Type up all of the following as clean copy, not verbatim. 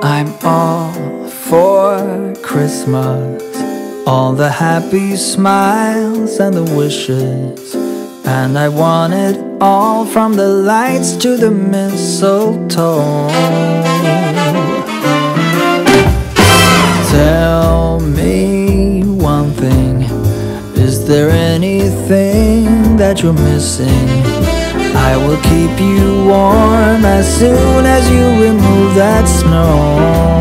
I'm all for Christmas, all the happy smiles and the wishes, and I want it all, from the lights to the mistletoe. Tell me one thing, is there anything that you're missing? I will keep you warm as soon as you remove that snow.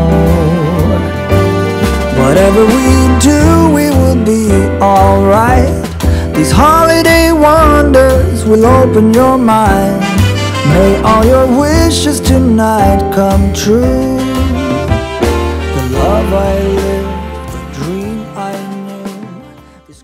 Whatever we do, we will be alright. These holiday wonders will open your mind. May all your wishes tonight come true. The love I lived, the dream I knew is...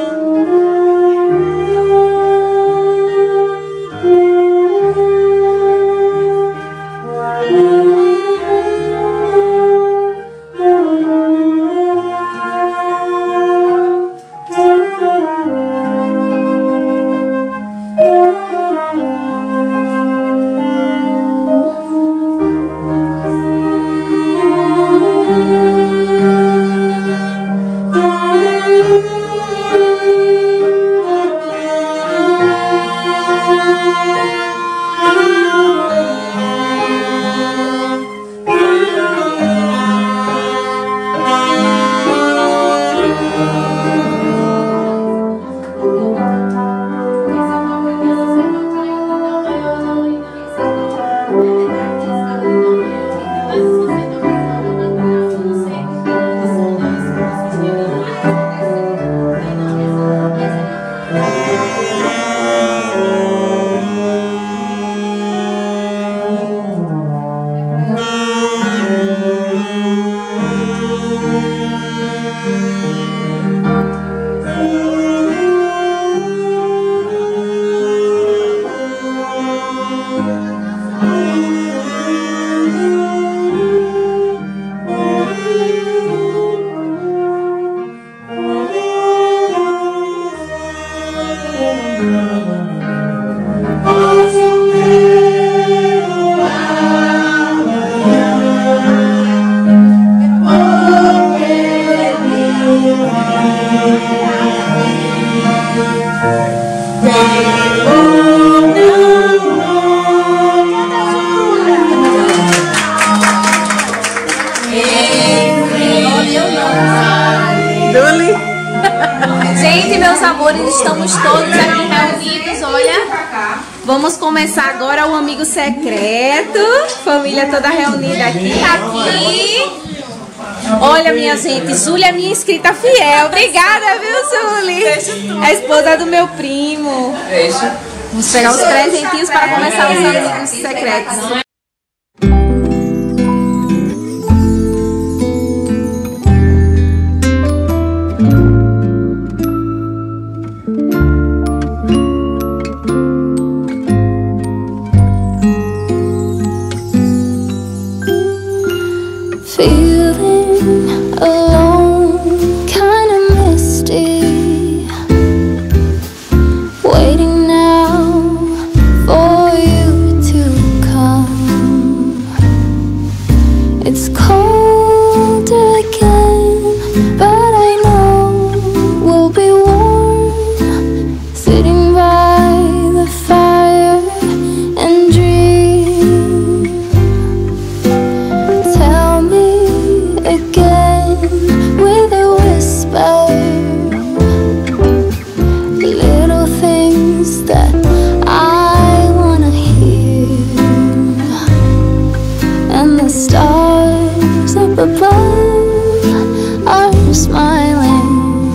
Gente, meus amores, estamos todos aqui reunidos, olha. Vamos começar agora o amigo secreto. Família toda reunida aqui. Olha, minha gente, Zuli é minha inscrita fiel. Obrigada, viu, Zuli? É a esposa do meu primo. Vamos pegar os presentinhos para começar os amigos secretos. Feeling alone, kinda misty, waiting now for you to come. It's cold again, but I know we'll be warm, sitting by the fire and dream. Tell me again with a whisper, little things that I wanna hear, and the stars up above are smiling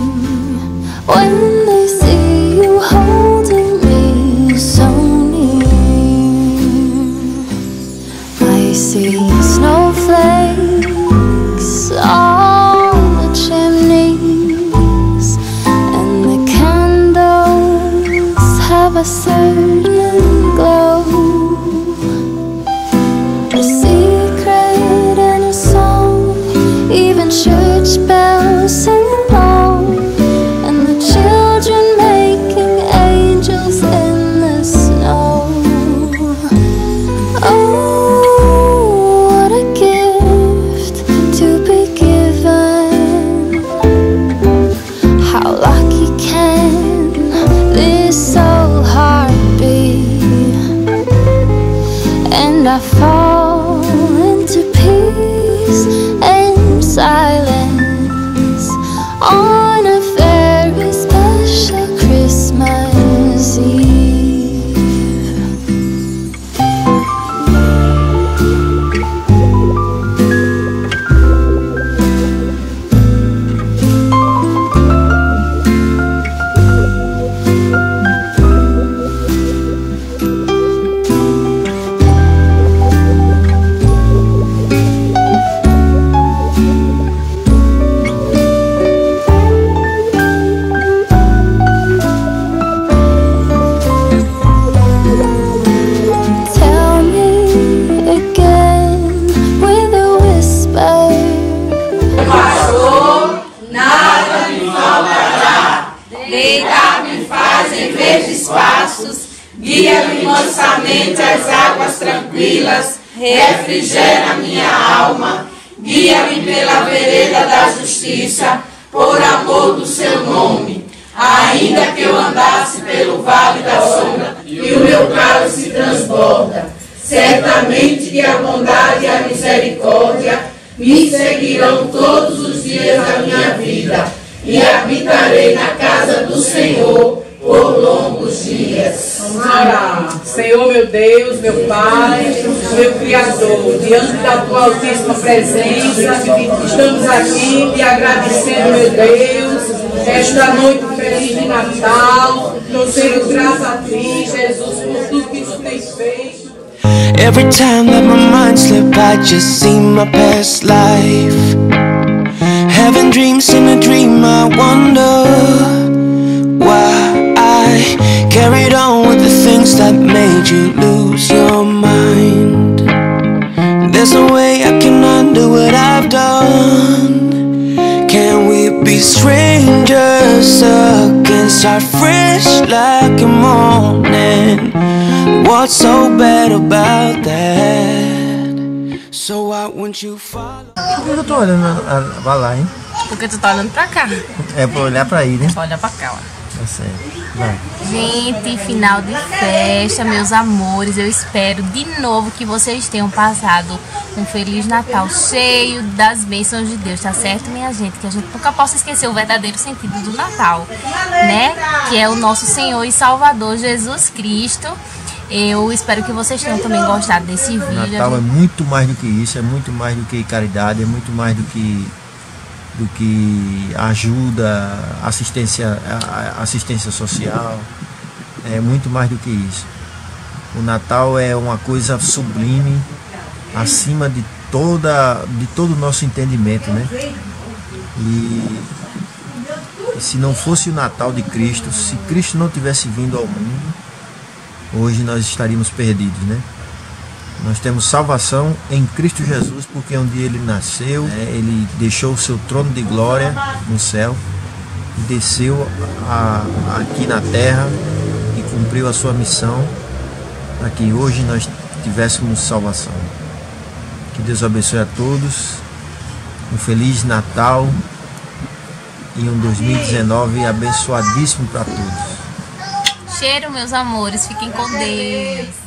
when they see you holding me so near. I see snowflakes on the chimneys, and the candles have a certain glow, a secret and a song, even church bells sing along, and the children making angels in the snow. Oh, what a gift deitar-me faz em verdes pastos, guia-me mansamente às águas tranquilas, refrigera minha alma, guia-me pela vereda da justiça, por amor do seu nome. Ainda que eu andasse pelo vale da sombra, e o meu cálice se transborda, certamente que a bondade e a misericórdia me seguirão todos os dias da minha vida, e habitarei na casa do Senhor por longos dias. Vamos orar. Senhor, meu Deus, meu Pai, meu Criador, diante da tua altíssima presença, estamos aqui te agradecendo, meu Deus, esta noite feliz de Natal. Nós damos graças a ti, Jesus, por tudo que tu tens feito. Every time that my mind slips, I just see my past life. Having dreams in a dream, I wonder why I carried on with the things that made you lose your mind. There's no way I can undo what I've done. Can we be strangers again, start fresh like a morning? What's so bad about that? So why won't you follow? Eu tô olhando pra lá, hein? Porque tu tá olhando pra cá. É pra olhar pra aí, né? Olha pra cá, ó. Tá certo. Vai. Gente, final de festa, meus amores. Eu espero de novo que vocês tenham passado um Feliz Natal cheio das bênçãos de Deus, tá certo, minha gente? Que a gente nunca possa esquecer o verdadeiro sentido do Natal, né? Que é o nosso Senhor e Salvador Jesus Cristo. Eu espero que vocês tenham também gostado desse vídeo. Natal é muito mais do que isso, é muito mais do que caridade, é muito mais do que ajuda, assistência social, é muito mais do que isso. O Natal é uma coisa sublime, acima de todo o nosso entendimento, né? E se não fosse o Natal de Cristo, se Cristo não tivesse vindo ao mundo, hoje nós estaríamos perdidos, né? Nós temos salvação em Cristo Jesus, porque um dia ele nasceu, ele deixou o seu trono de glória no céu, desceu aqui na terra e cumpriu a sua missão para que hoje nós tivéssemos salvação. Que Deus abençoe a todos, um Feliz Natal e um 2019 abençoadíssimo para todos. Cheiro, meus amores, fiquem com Deus.